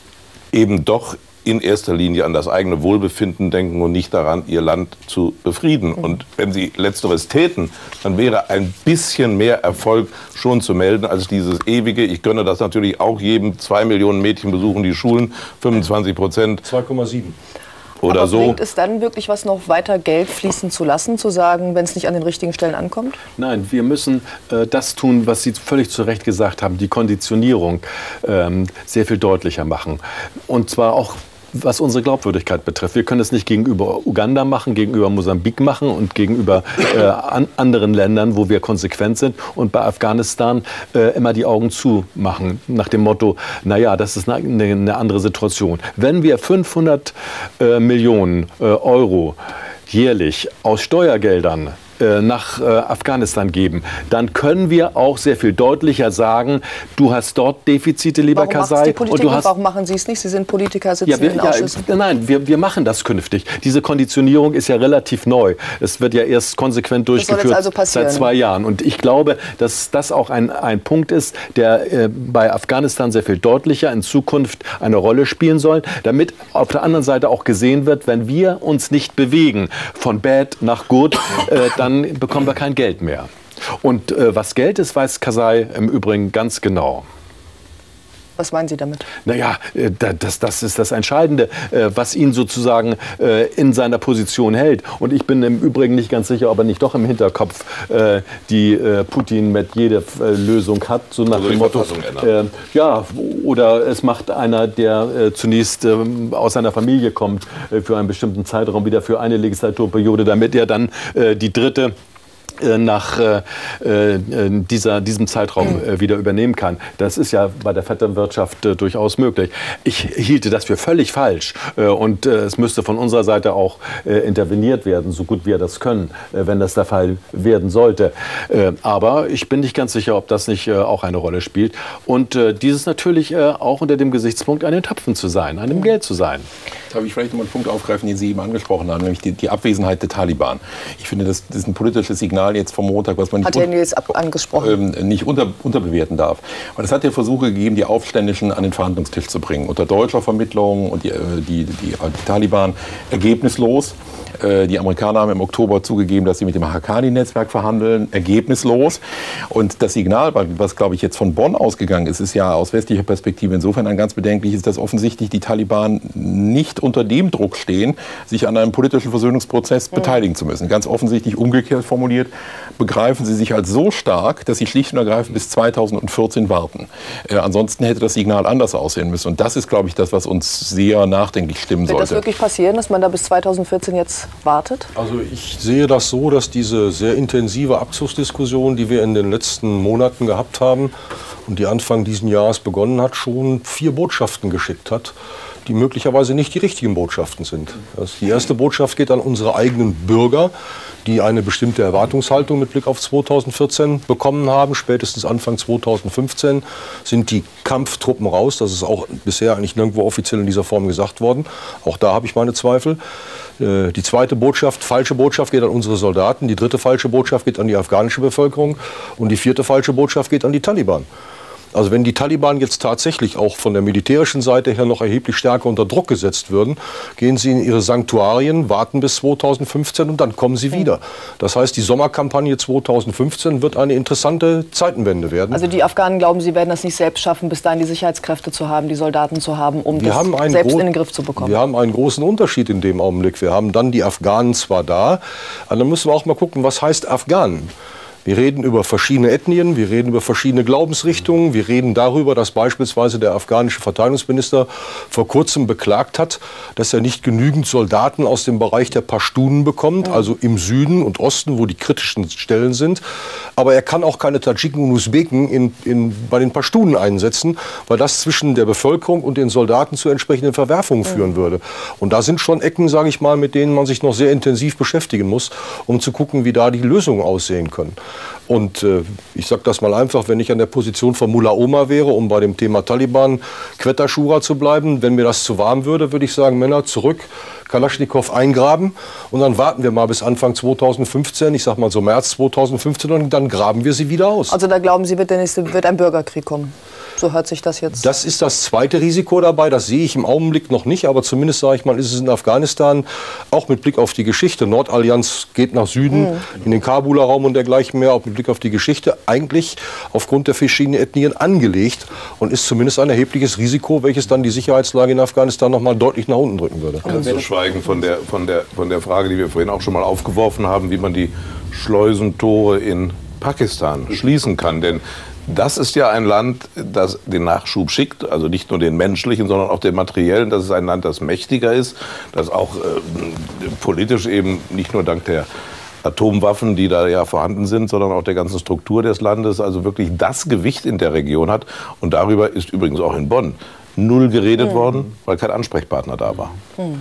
eben doch in erster Linie an das eigene Wohlbefinden denken und nicht daran, ihr Land zu befrieden. Und wenn sie Letzteres täten, dann wäre ein bisschen mehr Erfolg schon zu melden als dieses ewige. Ich gönne das natürlich auch jedem. Zwei Millionen Mädchen besuchen die Schulen, fünfundzwanzig Prozent. zwei Komma sieben. Oder Aber so. bringt es dann wirklich was, noch weiter Geld fließen zu lassen, zu sagen, wenn es nicht an den richtigen Stellen ankommt? Nein, wir müssen äh, das tun, was Sie völlig zu Recht gesagt haben, die Konditionierung ähm, sehr viel deutlicher machen. Und zwar auch was unsere Glaubwürdigkeit betrifft. Wir können es nicht gegenüber Uganda machen, gegenüber Mosambik machen und gegenüber äh, an anderen Ländern, wo wir konsequent sind, und bei Afghanistan äh, immer die Augen zumachen, nach dem Motto, naja, das ist eine, eine andere Situation. Wenn wir fünfhundert äh, Millionen äh, Euro jährlich aus Steuergeldern äh, nach äh, Afghanistan geben, dann können wir auch sehr viel deutlicher sagen, du hast dort Defizite, lieber Warum Karzai. Und du hast warum machen Sie es nicht? Sie sind Politiker, sitzen ja, wir, in den Ausschüssen. Ja, nein, wir, wir machen das künftig. Diese Konditionierung ist ja relativ neu. Es wird ja erst konsequent durchgeführt also seit zwei Jahren. Und ich glaube, dass das auch ein, ein Punkt ist, der äh, bei Afghanistan sehr viel deutlicher in Zukunft eine Rolle spielen soll, damit auf der anderen Seite auch gesehen wird, wenn wir uns nicht bewegen von bad nach good, äh, dann bekommen wir kein Geld mehr. Und äh, was Geld ist, weiß Karzai im Übrigen ganz genau. Was meinen Sie damit? Naja, das, das ist das Entscheidende, was ihn sozusagen in seiner Position hält. Und ich bin im Übrigen nicht ganz sicher, ob er nicht doch im Hinterkopf die Putin mit jeder Lösung hat. So nach also dem Motto, äh, ja, oder es macht einer, der zunächst aus seiner Familie kommt, für einen bestimmten Zeitraum wieder für eine Legislaturperiode, damit er dann die dritte nach äh, dieser, diesem Zeitraum äh, wieder übernehmen kann. Das ist ja bei der Vetternwirtschaft äh, durchaus möglich. Ich hielte das für völlig falsch äh, und äh, es müsste von unserer Seite auch äh, interveniert werden, so gut wir das können, äh, wenn das der Fall werden sollte. Äh, aber ich bin nicht ganz sicher, ob das nicht äh, auch eine Rolle spielt. Und äh, dieses natürlich äh, auch unter dem Gesichtspunkt, an den Töpfen zu sein, an dem Geld zu sein. Darf ich vielleicht noch mal einen Punkt aufgreifen, den Sie eben angesprochen haben, nämlich die, die Abwesenheit der Taliban. Ich finde, das, das ist ein politisches Signal jetzt vom Montag, was man nicht, hat Herr Nils angesprochen. Ähm, nicht unter, unterbewerten darf. Weil es hat ja Versuche gegeben, die Aufständischen an den Verhandlungstisch zu bringen. Unter deutscher Vermittlung und die, die, die, die Taliban ergebnislos. Die Amerikaner haben im Oktober zugegeben, dass sie mit dem Haqqani-Netzwerk verhandeln, ergebnislos. Und das Signal, was, glaube ich, jetzt von Bonn ausgegangen ist, ist ja aus westlicher Perspektive insofern ein ganz bedenkliches, dass offensichtlich die Taliban nicht unter dem Druck stehen, sich an einem politischen Versöhnungsprozess mhm. beteiligen zu müssen. Ganz offensichtlich umgekehrt formuliert, begreifen sie sich als so stark, dass sie schlicht und ergreifend bis zweitausendvierzehn warten. Äh, ansonsten hätte das Signal anders aussehen müssen. Und das ist, glaube ich, das, was uns sehr nachdenklich stimmen sollte. Wird das wirklich passieren, dass man da bis zweitausendvierzehn jetzt wartet? Also ich sehe das so, dass diese sehr intensive Abzugsdiskussion, die wir in den letzten Monaten gehabt haben und die Anfang dieses Jahres begonnen hat, schon vier Botschaften geschickt hat, die möglicherweise nicht die richtigen Botschaften sind. Die erste Botschaft geht an unsere eigenen Bürger, die eine bestimmte Erwartungshaltung mit Blick auf zweitausendvierzehn bekommen haben. Spätestens Anfang zweitausendfünfzehn sind die Kampftruppen raus. Das ist auch bisher eigentlich nirgendwo offiziell in dieser Form gesagt worden. Auch da habe ich meine Zweifel. Die zweite Botschaft, falsche Botschaft, geht an unsere Soldaten. Die dritte falsche Botschaft geht an die afghanische Bevölkerung. Und die vierte falsche Botschaft geht an die Taliban. Also wenn die Taliban jetzt tatsächlich auch von der militärischen Seite her noch erheblich stärker unter Druck gesetzt würden, gehen sie in ihre Sanktuarien, warten bis zweitausendfünfzehn und dann kommen sie wieder. Das heißt, die Sommerkampagne zweitausendfünfzehn wird eine interessante Zeitenwende werden. Also die Afghanen glauben, sie werden das nicht selbst schaffen, bis dahin die Sicherheitskräfte zu haben, die Soldaten zu haben, um wir das selbst in den Griff zu bekommen. Wir haben einen großen Unterschied in dem Augenblick. Wir haben dann die Afghanen zwar da, aber dann müssen wir auch mal gucken, was heißt Afghanen? Wir reden über verschiedene Ethnien, wir reden über verschiedene Glaubensrichtungen, wir reden darüber, dass beispielsweise der afghanische Verteidigungsminister vor kurzem beklagt hat, dass er nicht genügend Soldaten aus dem Bereich der Pashtunen bekommt, also im Süden und Osten, wo die kritischen Stellen sind. Aber er kann auch keine Tadschiken und Usbeken in, in, bei den Pashtunen einsetzen, weil das zwischen der Bevölkerung und den Soldaten zu entsprechenden Verwerfungen führen würde. Und da sind schon Ecken, sage ich mal, mit denen man sich noch sehr intensiv beschäftigen muss, um zu gucken, wie da die Lösungen aussehen können. Und äh, ich sage das mal einfach, wenn ich an der Position von Mullah Omar wäre, um bei dem Thema Taliban, Quetta Shura zu bleiben, wenn mir das zu warm würde, würde ich sagen, Männer, zurück, Kalaschnikow eingraben und dann warten wir mal bis Anfang zweitausendfünfzehn, ich sag mal so März zweitausendfünfzehn, und dann graben wir sie wieder aus. Also da glauben Sie, wird, der nächste, wird ein Bürgerkrieg kommen? So hört sich das jetzt. Das ist das zweite Risiko dabei, das sehe ich im Augenblick noch nicht, aber zumindest, sage ich mal, ist es in Afghanistan, auch mit Blick auf die Geschichte, Nordallianz geht nach Süden, mhm. in den Kabuler Raum und dergleichen mehr, auch mit Blick auf die Geschichte, eigentlich aufgrund der verschiedenen Ethnien angelegt und ist zumindest ein erhebliches Risiko, welches dann die Sicherheitslage in Afghanistan noch mal deutlich nach unten drücken würde. Ganz zu schweigen von der, von, der, von der Frage, die wir vorhin auch schon mal aufgeworfen haben, wie man die Schleusentore in Pakistan schließen kann, denn das ist ja ein Land, das den Nachschub schickt, also nicht nur den menschlichen, sondern auch den materiellen. Das ist ein Land, das mächtiger ist, das auch äh, politisch eben nicht nur dank der Atomwaffen, die da ja vorhanden sind, sondern auch der ganzen Struktur des Landes, also wirklich das Gewicht in der Region hat. Und darüber ist übrigens auch in Bonn null geredet mhm. worden, weil kein Ansprechpartner da war. Mhm.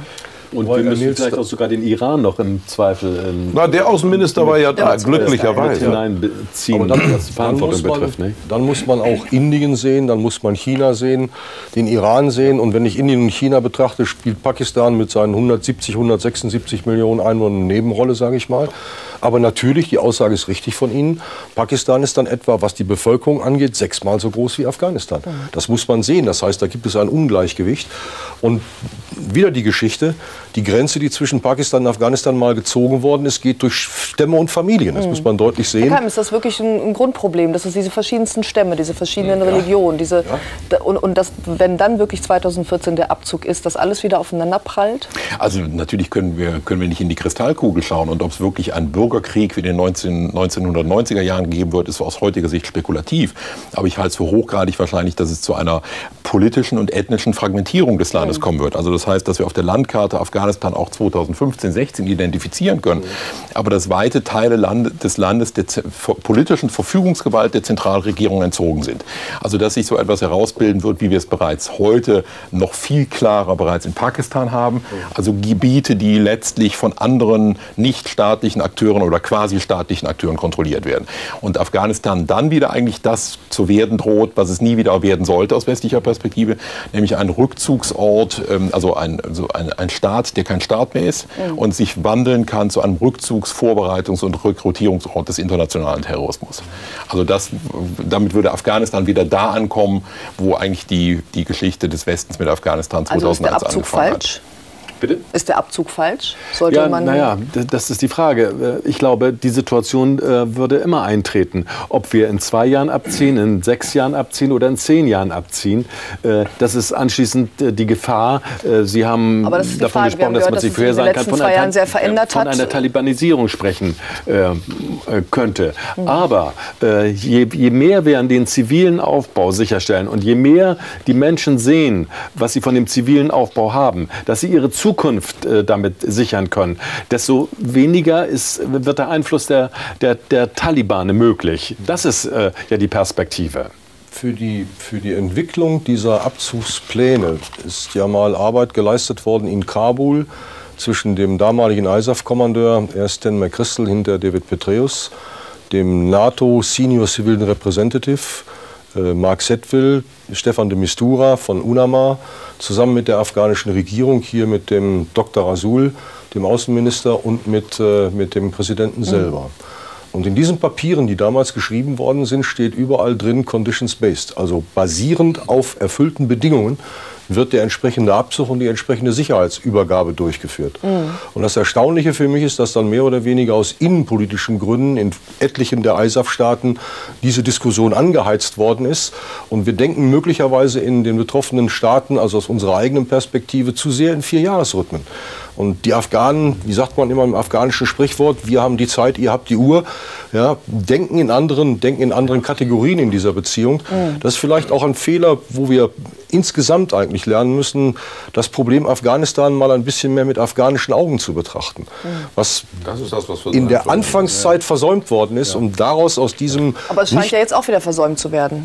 Und wir müssen vielleicht auch sogar den Iran noch im Zweifel... Ähm, Na, der Außenminister war ja da, glücklicherweise. Hineinziehen, dann, was die Verantwortung dann man, betrifft. Nicht? Dann muss man auch Indien sehen, dann muss man China sehen, den Iran sehen. Und wenn ich Indien und China betrachte, spielt Pakistan mit seinen hundertsiebzig, hundertsechsundsiebzig Millionen Einwohnern eine Nebenrolle, sage ich mal. Aber natürlich, die Aussage ist richtig von Ihnen, Pakistan ist dann etwa, was die Bevölkerung angeht, sechsmal so groß wie Afghanistan. Das muss man sehen. Das heißt, da gibt es ein Ungleichgewicht. Und wieder die Geschichte, die Grenze, die zwischen Pakistan und Afghanistan mal gezogen worden ist, geht durch Stämme und Familien. Das mhm. muss man deutlich sehen. Herr Keim, ist das wirklich ein, ein Grundproblem, dass es diese verschiedensten Stämme, diese verschiedenen ja. Religionen, diese, ja. und, und dass, wenn dann wirklich zweitausendvierzehn der Abzug ist, dass alles wieder aufeinander prallt? Also natürlich können wir, können wir nicht in die Kristallkugel schauen. Und ob es wirklich ein Bürgerkrieg wie in den neunzehnhundertneunziger Jahren gegeben wird, ist aus heutiger Sicht spekulativ. Aber ich halte es für hochgradig wahrscheinlich, dass es zu einer politischen und ethnischen Fragmentierung des Landes mhm. kommen wird. Also das heißt, dass wir auf der Landkarte Afghanistan auch zweitausendfünfzehn, sechzehn identifizieren können. Mhm. Aber dass weite Teile Land des Landes der politischen Verfügungsgewalt der Zentralregierung entzogen sind. Also dass sich so etwas herausbilden wird, wie wir es bereits heute noch viel klarer bereits in Pakistan haben. Also Gebiete, die letztlich von anderen nichtstaatlichen Akteuren oder quasi staatlichen Akteuren kontrolliert werden. Und Afghanistan dann wieder eigentlich das zu werden droht, was es nie wieder werden sollte aus westlicher Perspektive, nämlich ein Rückzugsort, also ein, also ein, ein Staat, der kein Staat mehr ist mhm. und sich wandeln kann zu einem Rückzugs-, Vorbereitungs- und Rekrutierungsort des internationalen Terrorismus. Also das, damit würde Afghanistan wieder da ankommen, wo eigentlich die, die Geschichte des Westens mit Afghanistan zweitausendeins also ist der Abzug angefangen falsch? hat. Bitte? Ist der Abzug falsch? Sollte ja, man naja, das ist die Frage. Ich glaube, die Situation äh, würde immer eintreten. Ob wir in zwei Jahren abziehen, in sechs Jahren abziehen oder in zehn Jahren abziehen, äh, das ist anschließend äh, die Gefahr. Äh, Sie haben davon Frage. gesprochen, dass gehört, man sich vorhersagen kann, von, einer, sehr verändert von einer Talibanisierung sprechen äh, könnte. Mhm. Aber äh, je, je mehr wir an den zivilen Aufbau sicherstellen und je mehr die Menschen sehen, was sie von dem zivilen Aufbau haben, dass sie ihre Zukunft Zukunft äh, damit sichern können, desto weniger ist, wird der Einfluss der, der, der Taliban möglich. Das ist äh, ja die Perspektive. Für die, für die Entwicklung dieser Abzugspläne ist ja mal Arbeit geleistet worden in Kabul zwischen dem damaligen I S A F-Kommandeur, erst Stan McChrystal, hinter David Petraeus, dem NATO Senior Civilian Representative, äh, Mark Settwill, Stefan de Mistura von UNAMA, zusammen mit der afghanischen Regierung, hier mit dem Doktor Rasul, dem Außenminister, und mit, äh, mit dem Präsidenten selber. Und in diesen Papieren, die damals geschrieben worden sind, steht überall drin Conditions-Based, also basierend auf erfüllten Bedingungen wird der entsprechende Abzug und die entsprechende Sicherheitsübergabe durchgeführt. Mhm. Und das Erstaunliche für mich ist, dass dann mehr oder weniger aus innenpolitischen Gründen in etlichen der I S A F-Staaten diese Diskussion angeheizt worden ist. Und wir denken möglicherweise in den betroffenen Staaten, also aus unserer eigenen Perspektive, zu sehr in Vierjahresrhythmen. Und die Afghanen, wie sagt man immer im afghanischen Sprichwort, wir haben die Zeit, ihr habt die Uhr, ja, denken in anderen, denken in anderen Kategorien in dieser Beziehung. Mhm. Das ist vielleicht auch ein Fehler, wo wir insgesamt eigentlich lernen müssen, das Problem Afghanistan mal ein bisschen mehr mit afghanischen Augen zu betrachten. Mhm. Was, das ist das, was in der Anfangszeit ja. versäumt worden ist, ja. und daraus aus diesem... Aber es scheint ja jetzt auch wieder versäumt zu werden.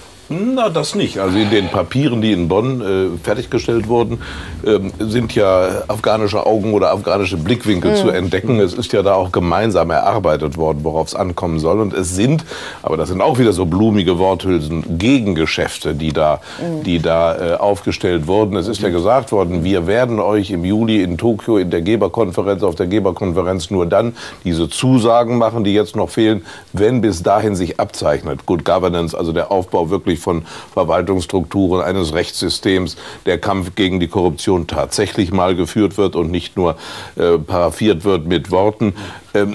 Na, das nicht. Also in den Papieren, die in Bonn äh, fertiggestellt wurden, ähm, sind ja afghanische Augen oder afghanische Blickwinkel mhm. zu entdecken. Es ist ja da auch gemeinsam erarbeitet worden, worauf es ankommen soll. Und es sind, aber das sind auch wieder so blumige Worthülsen, Gegengeschäfte, die da, mhm. die da äh, aufgestellt wurden. Es ist ja gesagt worden, wir werden euch im Juli in Tokio in der Geberkonferenz, auf der Geberkonferenz nur dann diese Zusagen machen, die jetzt noch fehlen, wenn bis dahin sich abzeichnet. Good Governance, also der Aufbau wirklich von Verwaltungsstrukturen, eines Rechtssystems, der Kampf gegen die Korruption tatsächlich mal geführt wird und nicht nur äh, paraphiert wird mit Worten. Ähm,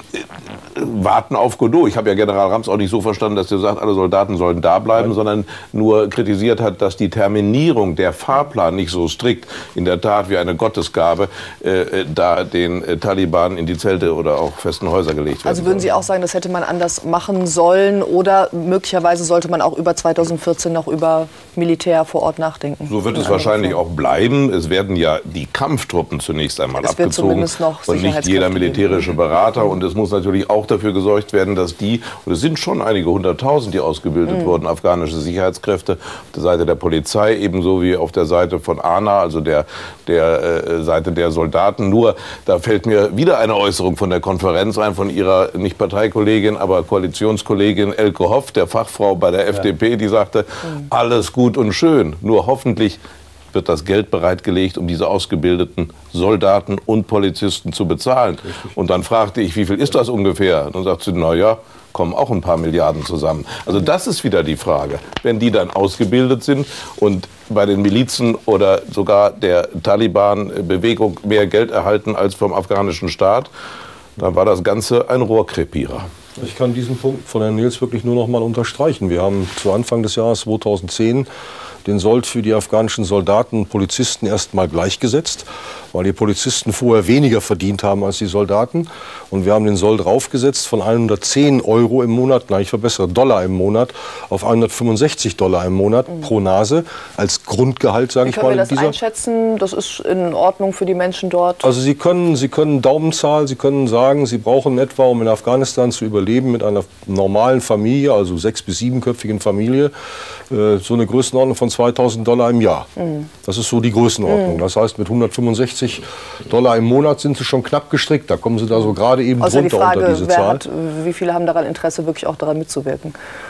warten auf Godot. Ich habe ja General Rams auch nicht so verstanden, dass er sagt, alle Soldaten sollen da bleiben, Nein. sondern nur kritisiert hat, dass die Terminierung, der Fahrplan nicht so strikt, in der Tat wie eine Gottesgabe, äh, da den äh, Taliban in die Zelte oder auch festen Häuser gelegt werden. Also würden Sie auch sagen, das hätte man anders machen sollen oder möglicherweise sollte man auch über zweitausendvierzehn noch über Militär vor Ort nachdenken? So wird es wahrscheinlich auch bleiben. Es werden ja die Kampftruppen zunächst einmal es abgezogen wird noch und nicht jeder militärische Berater. Und es muss natürlich auch dafür gesorgt werden, dass die, und es sind schon einige hunderttausend, die ausgebildet mhm. wurden, afghanische Sicherheitskräfte, auf der Seite der Polizei, ebenso wie auf der Seite von A N A, also der, der äh, Seite der Soldaten. Nur, da fällt mir wieder eine Äußerung von der Konferenz ein, von ihrer, nicht Parteikollegin, aber Koalitionskollegin Elke Hoff, der Fachfrau bei der ja. F D P, die sagte, mhm. alles gut und schön, nur hoffentlich wird das Geld bereitgelegt, um diese ausgebildeten Soldaten und Polizisten zu bezahlen. Richtig. Und dann fragte ich, wie viel ist das ungefähr? Und dann sagte sie, na ja, kommen auch ein paar Milliarden zusammen. Also das ist wieder die Frage. Wenn die dann ausgebildet sind und bei den Milizen oder sogar der Taliban-Bewegung mehr Geld erhalten als vom afghanischen Staat, dann war das Ganze ein Rohrkrepierer. Ich kann diesen Punkt von Herrn Nils wirklich nur noch mal unterstreichen. Wir haben zu Anfang des Jahres zweitausendzehn den Sold für die afghanischen Soldaten und Polizisten erst mal gleichgesetzt, weil die Polizisten vorher weniger verdient haben als die Soldaten. Und wir haben den Sold raufgesetzt von hundertzehn Euro im Monat, nein, ich verbessere, Dollar im Monat, auf hundertfünfundsechzig Dollar im Monat mhm. pro Nase als Grundgehalt, sage ich mal. Wie können wir das dieser einschätzen? Das ist in Ordnung für die Menschen dort? Also Sie können, Sie können Daumenzahl, Sie können sagen, Sie brauchen etwa, um in Afghanistan zu überleben, mit einer normalen Familie, also sechs- bis siebenköpfigen Familie, äh, so eine Größenordnung von zweitausend Dollar im Jahr. Mhm. Das ist so die Größenordnung. Mhm. Das heißt, mit hundertfünfundsechzig Dollar im Monat sind Sie schon knapp gestrickt. Da kommen Sie da so gerade eben also drunter die Frage, unter diese wer Zahl. Hat, wie viele haben daran Interesse, wirklich auch daran mitzuwirken?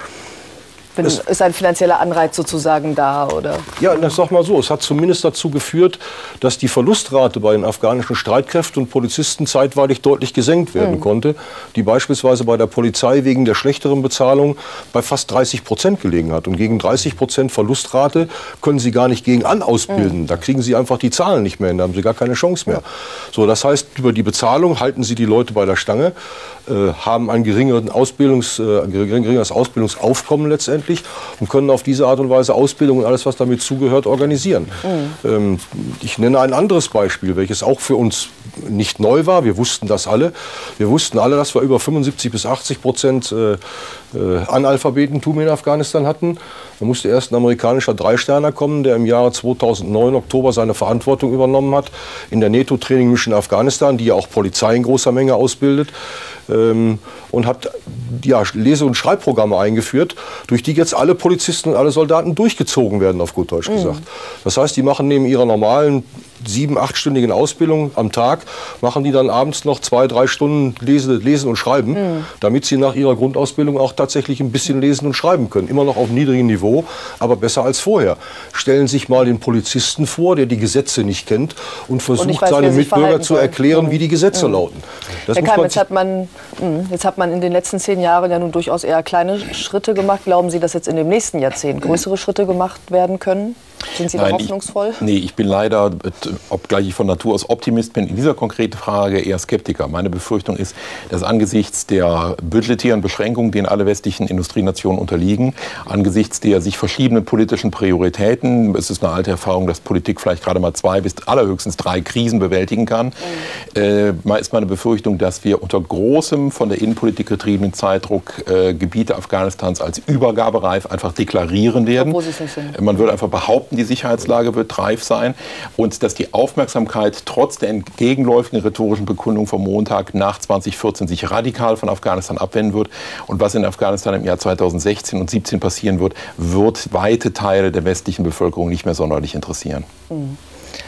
Wenn, ist ein finanzieller Anreiz sozusagen da, oder? Ja, das sag mal so, es hat zumindest dazu geführt, dass die Verlustrate bei den afghanischen Streitkräften und Polizisten zeitweilig deutlich gesenkt werden mhm. konnte, die beispielsweise bei der Polizei wegen der schlechteren Bezahlung bei fast dreißig Prozent gelegen hat. Und gegen dreißig Prozent Verlustrate können Sie gar nicht gegen an ausbilden. Mhm. Da kriegen Sie einfach die Zahlen nicht mehr hin, da haben Sie gar keine Chance mehr. So, das heißt, über die Bezahlung halten Sie die Leute bei der Stange, äh, haben ein, geringeren Ausbildungs, äh, ein geringeres Ausbildungsaufkommen letztendlich und können auf diese Art und Weise Ausbildung und alles, was damit zugehört, organisieren. Mhm. Ähm, ich nenne ein anderes Beispiel, welches auch für uns nicht neu war. Wir wussten das alle. Wir wussten alle, dass wir über fünfundsiebzig bis achtzig Prozent äh, äh, Analphabetentum in Afghanistan hatten. Da musste erst ein amerikanischer Dreisterner kommen, der im Jahre zweitausendneun, Oktober, seine Verantwortung übernommen hat in der NATO-Training-Mission Afghanistan, die ja auch Polizei in großer Menge ausbildet. Ähm, und hat ja, Lese- und Schreibprogramme eingeführt, durch die jetzt alle Polizisten und alle Soldaten durchgezogen werden, auf gut Deutsch gesagt. Mhm. Das heißt, die machen neben ihrer normalen sieben-, achtstündigen Ausbildung am Tag, machen die dann abends noch zwei, drei Stunden Lese, Lesen und Schreiben, mhm. damit sie nach ihrer Grundausbildung auch tatsächlich ein bisschen lesen und schreiben können. Immer noch auf niedrigem Niveau, aber besser als vorher. Stellen Sie sich mal den Polizisten vor, der die Gesetze nicht kennt und versucht, und weiß, seine Mitbürger zu erklären, mhm. wie die Gesetze mhm. lauten. Das Herr muss Keim, man jetzt, hat man, jetzt hat man in den letzten zehn Jahren ja nun durchaus eher kleine Schritte gemacht. Glauben Sie, dass jetzt in dem nächsten Jahrzehnt größere Schritte gemacht werden können? Sind Sie da hoffnungsvoll? Ich, nee, ich bin leider, obgleich ich von Natur aus Optimist bin, in dieser konkreten Frage eher Skeptiker. Meine Befürchtung ist, dass angesichts der budgetären Beschränkungen, denen alle westlichen Industrienationen unterliegen, angesichts der sich verschiedenen politischen Prioritäten, es ist eine alte Erfahrung, dass Politik vielleicht gerade mal zwei bis allerhöchstens drei Krisen bewältigen kann, mhm. äh, ist meine Befürchtung, dass wir unter großem, von der Innenpolitik getriebenen Zeitdruck äh, Gebiete Afghanistans als übergabereif einfach deklarieren werden. Obwohl sie es nicht sind. Man würde einfach behaupten, die Sicherheitslage wird reif sein und dass die Aufmerksamkeit trotz der entgegenläufigen rhetorischen Bekundung vom Montag nach zweitausendvierzehn sich radikal von Afghanistan abwenden wird. Und was in Afghanistan im Jahr zweitausendsechzehn und zweitausendsiebzehn passieren wird, wird weite Teile der westlichen Bevölkerung nicht mehr sonderlich interessieren. Mhm.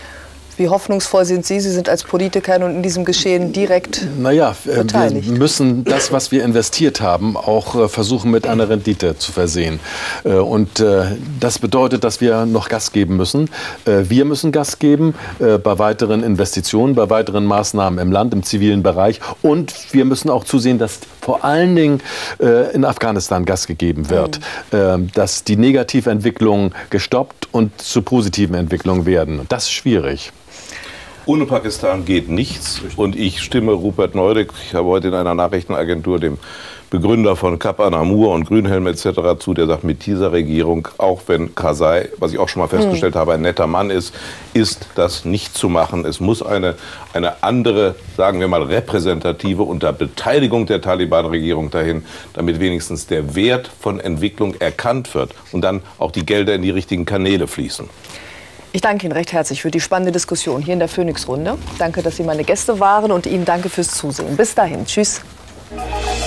Wie hoffnungsvoll sind Sie? Sie sind als Politiker und in diesem Geschehen direkt naja, beteiligt. Wir müssen das, was wir investiert haben, auch versuchen mit einer Rendite zu versehen. Und das bedeutet, dass wir noch Gas geben müssen. Wir müssen Gas geben bei weiteren Investitionen, bei weiteren Maßnahmen im Land, im zivilen Bereich. Und wir müssen auch zusehen, dass vor allen Dingen in Afghanistan Gas gegeben wird. Mhm. Dass die Negativentwicklungen gestoppt und zu positiven Entwicklungen werden. Das ist schwierig. Ohne Pakistan geht nichts. Und ich stimme Rupert Neudeck, ich habe heute in einer Nachrichtenagentur dem Begründer von Kap Anamur und Grünhelm et cetera zu, der sagt, mit dieser Regierung, auch wenn Karzai, was ich auch schon mal festgestellt mhm. habe, ein netter Mann ist, ist das nicht zu machen. Es muss eine, eine andere, sagen wir mal, repräsentative unter Beteiligung der Taliban-Regierung dahin, damit wenigstens der Wert von Entwicklung erkannt wird und dann auch die Gelder in die richtigen Kanäle fließen. Ich danke Ihnen recht herzlich für die spannende Diskussion hier in der Phoenix-Runde. Danke, dass Sie meine Gäste waren und Ihnen danke fürs Zusehen. Bis dahin. Tschüss.